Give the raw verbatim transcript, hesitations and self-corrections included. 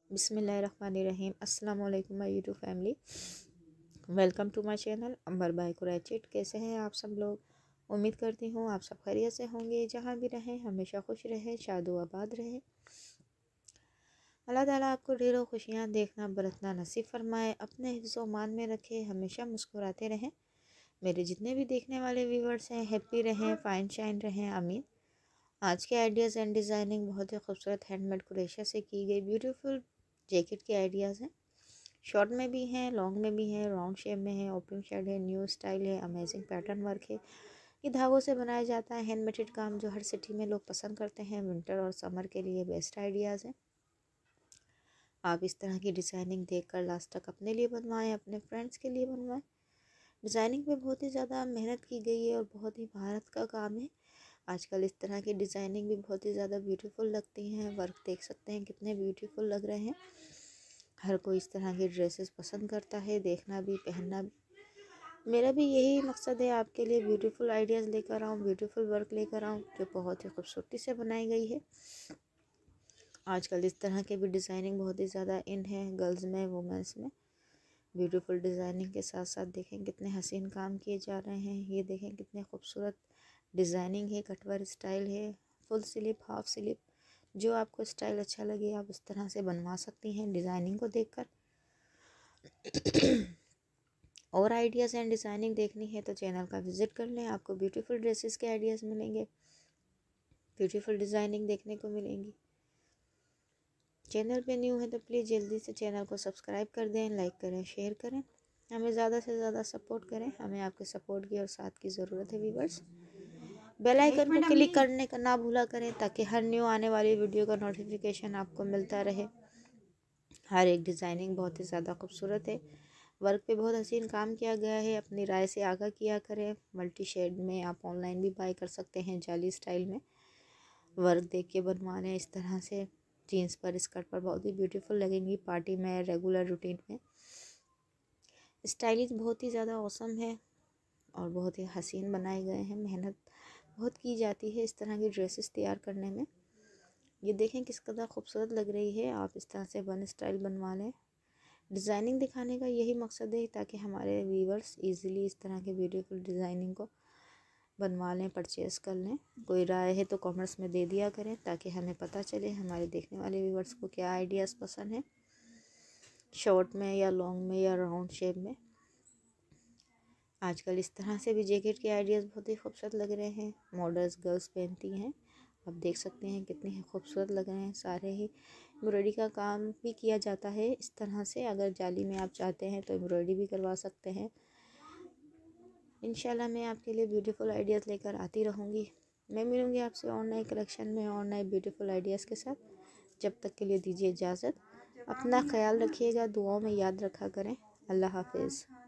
बिस्मिल्लाहिर्रहमानिर्रहीम। अस्सलाम वालेकुम my YouTube family, welcome to my channel Ambar by कुरैशिट। कैसे हैं आप सब लोग? उम्मीद करती हूँ आप सब खैरियत से होंगे। जहाँ भी रहें हमेशा खुश रहें, शादो आबाद रहें। अल्लाह ताला आपको ढेरों खुशियाँ देखना बरतना नसीब फरमाए, अपने हिफ्ज़ मान में रखे, हमेशा मुस्कुराते रहें। मेरे जितने भी देखने वाले व्यूवर्स हैं हैप्पी रहें, फाइन शाइन रहें, आमीन। आज के आइडियाज़ एंड डिज़ाइनिंग बहुत ही खूबसूरत हैंडमेड क्रोशिया से की गई ब्यूटीफुल जैकेट के आइडियाज़ हैं। शॉर्ट में भी हैं, लॉन्ग में भी हैं, राउंड शेप में है, ओपन शेड है, न्यू स्टाइल है, अमेजिंग पैटर्न वर्क है। ये धागों से बनाया जाता है हैंडमेडेड काम जो हर सिटी में लोग पसंद करते हैं। विंटर और समर के लिए बेस्ट आइडियाज़ हैं। आप इस तरह की डिज़ाइनिंग देखकर लास्ट तक अपने लिए बनवाएं, अपने फ्रेंड्स के लिए बनवाएं। डिज़ाइनिंग पे बहुत ही ज़्यादा मेहनत की गई है और बहुत ही भारत का काम है। आजकल इस तरह की डिज़ाइनिंग भी बहुत ही ज़्यादा ब्यूटीफुल लगती हैं। वर्क देख सकते हैं कितने ब्यूटीफुल लग रहे हैं। हर कोई इस तरह की ड्रेसेस पसंद करता है, देखना भी, पहनना भी। मेरा भी यही मकसद है, आपके लिए ब्यूटीफुल आइडियाज़ लेकर आऊँ, ब्यूटीफुल वर्क लेकर आऊँ जो बहुत ही खूबसूरती से बनाई गई है। आजकल इस तरह के भी डिज़ाइनिंग बहुत ही ज़्यादा इन है, गर्ल्स में, वुमेंस में। ब्यूटीफुल डिज़ाइनिंग के साथ साथ देखें कितने हसीन काम किए जा रहे हैं। ये देखें कितने खूबसूरत डिज़ाइनिंग है, कटवर स्टाइल है, फुल स्लीव, हाफ स्लीव, जो आपको स्टाइल अच्छा लगे आप इस तरह से बनवा सकती हैं डिज़ाइनिंग को देखकर। और आइडियाज़ एंड डिज़ाइनिंग देखनी है तो चैनल का विज़िट कर लें, आपको ब्यूटीफुल ड्रेसेस के आइडियाज़ मिलेंगे, ब्यूटीफुल डिज़ाइनिंग देखने को मिलेंगी। चैनल पे न्यू है तो प्लीज़ जल्दी से चैनल को सब्सक्राइब कर दें, लाइक करें, शेयर करें, हमें ज़्यादा से ज़्यादा सपोर्ट करें। हमें आपके सपोर्ट की और साथ की ज़रूरत है व्यूअर्स। बेल आइकन को क्लिक करने का ना भूला करें ताकि हर न्यू आने वाली वीडियो का नोटिफिकेशन आपको मिलता रहे। हर एक डिज़ाइनिंग बहुत ही ज़्यादा खूबसूरत है। वर्क पे बहुत हसीन काम किया गया है। अपनी राय से आगाह किया करें। मल्टी शेड में आप ऑनलाइन भी बाय कर सकते हैं, जाली स्टाइल में वर्क देख के बनवा लें। इस तरह से जीन्स पर, स्कर्ट पर बहुत ही ब्यूटीफुल लगेंगी, पार्टी में, रेगुलर रूटीन में। स्टाइलिश बहुत ही ज़्यादा औसम है और बहुत ही हसीन बनाए गए हैं। मेहनत बहुत की जाती है इस तरह की ड्रेसेस तैयार करने में। ये देखें किस कदर खूबसूरत लग रही है। आप इस तरह से वन स्टाइल बनवा लें। डिज़ाइनिंग दिखाने का यही मकसद है ताकि हमारे व्यूअर्स इजीली इस तरह के ब्यूटीफुल डिज़ाइनिंग को बनवा लें, परचेज़ कर लें। कोई राय है तो कमेंट्स में दे दिया करें ताकि हमें पता चले हमारे देखने वाले व्यूअर्स को क्या आइडियाज़ पसंद है, शॉर्ट में या लॉन्ग में या राउंड शेप में। आजकल इस तरह से भी जैकेट के आइडियाज़ बहुत ही खूबसूरत लग रहे हैं। मॉडल्स गर्ल्स पहनती हैं, आप देख सकते हैं कितने ही खूबसूरत लग रहे हैं। सारे ही एम्ब्रॉयडरी का काम भी किया जाता है इस तरह से। अगर जाली में आप चाहते हैं तो एम्ब्रॉयडरी भी करवा सकते हैं। इंशाल्लाह मैं आपके लिए ब्यूटीफुल आइडियाज़ लेकर आती रहूँगी। मैं मिलूँगी आपसे और नए कलेक्शन में और नए ब्यूटीफुल आइडियाज़ के साथ। जब तक के लिए दीजिए इजाज़त। अपना ख्याल रखिएगा, दुआओं में याद रखा करें। अल्लाह हाफिज़।